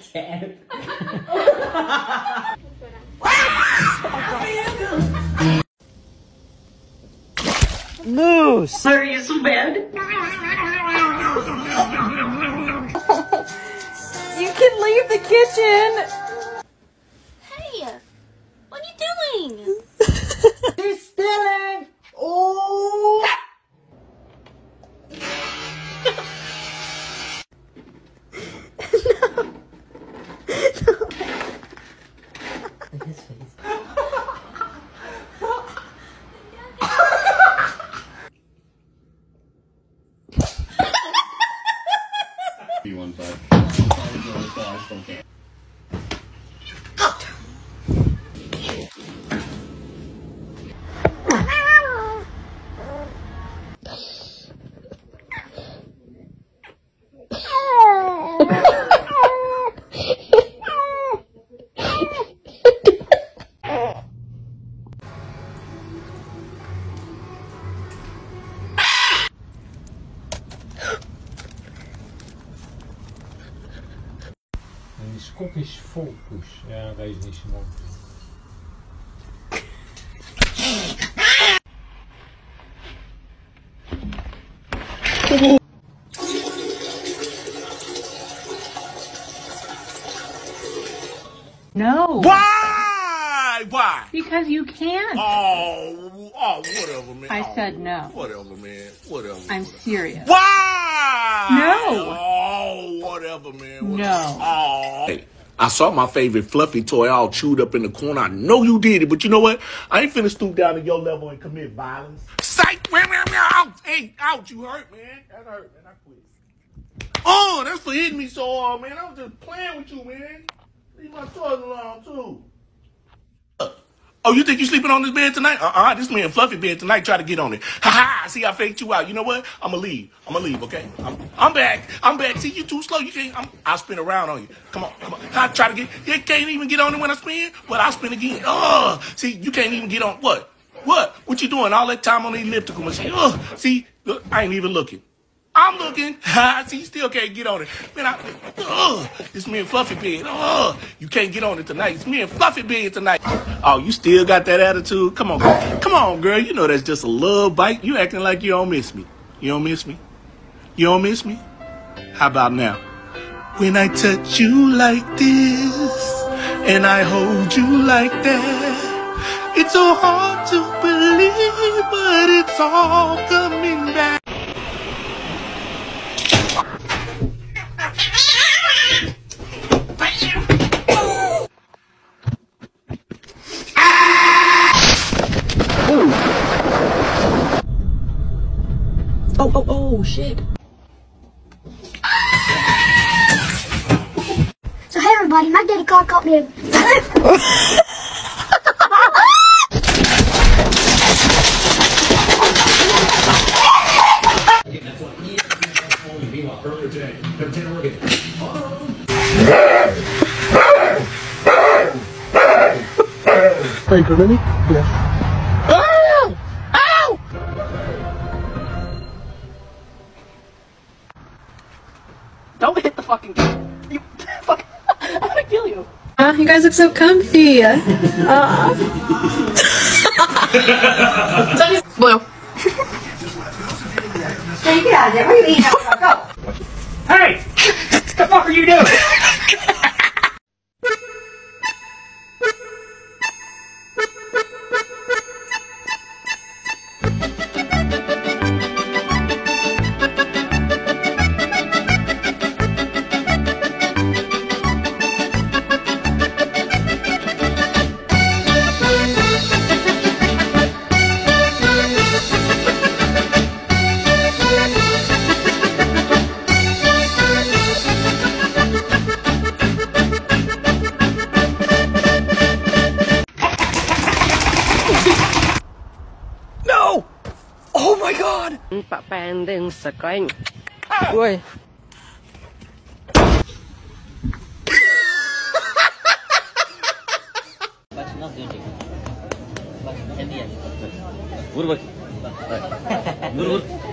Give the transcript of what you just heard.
Sad. Moose! Are you so bad? You can leave the kitchen! Hey! What are you doing? She's stealing! Oh! Look at his face. One bud. Scottish Folkbush. Ja, deze niet zo mooi. No. Why? Why? Because you can't. Oh, whatever, man. I said no. Whatever, man. Whatever. I'm serious. Why? No. Oh, whatever, man. Whatever. No. Oh. Hey, I saw my favorite fluffy toy all chewed up in the corner. I know you did it, but you know what? I ain't finna stoop down to your level and commit violence. Psych! Ouch! Hey, ouch! You hurt, man. That hurt, man. I quit. Oh, that's for hitting me so hard, man. I was just playing with you, man. Leave my toys alone, too. Oh, you think you sleeping on this bed tonight? This man Fluffy bed tonight try to get on it. Ha! See, I faked you out. You know what? I'ma leave, okay? I'm back. See, you too slow. You can't, I'll spin around on you. Come on. I try to get, you can't even get on it when I spin? Well, I'll spin again. See, you can't even get on, what? What you doing? All that time on the elliptical machine. See, I ain't even looking. I'm looking. See, you still can't get on it. Man, it's me and Fluffy bed. You can't get on it tonight. It's me and Fluffy bed tonight. Oh, you still got that attitude? Come on, girl. Come on, girl. You know that's just a little bite. You acting like you don't miss me. You don't miss me? You don't miss me? How about now? When I touch you like this, and I hold you like that, it's so hard to believe, but it's all coming back. Oh, shit. So hey everybody, my daddy caught me. Hey, Granny? Don't hit the fucking game. You fucking, I'm gonna kill you. You guys look so comfy. Blue. Hey, get out of there. What are you eating out? Go. Hey! What the fuck are you doing? Pak pending sekeng. Woi. Buru-buru.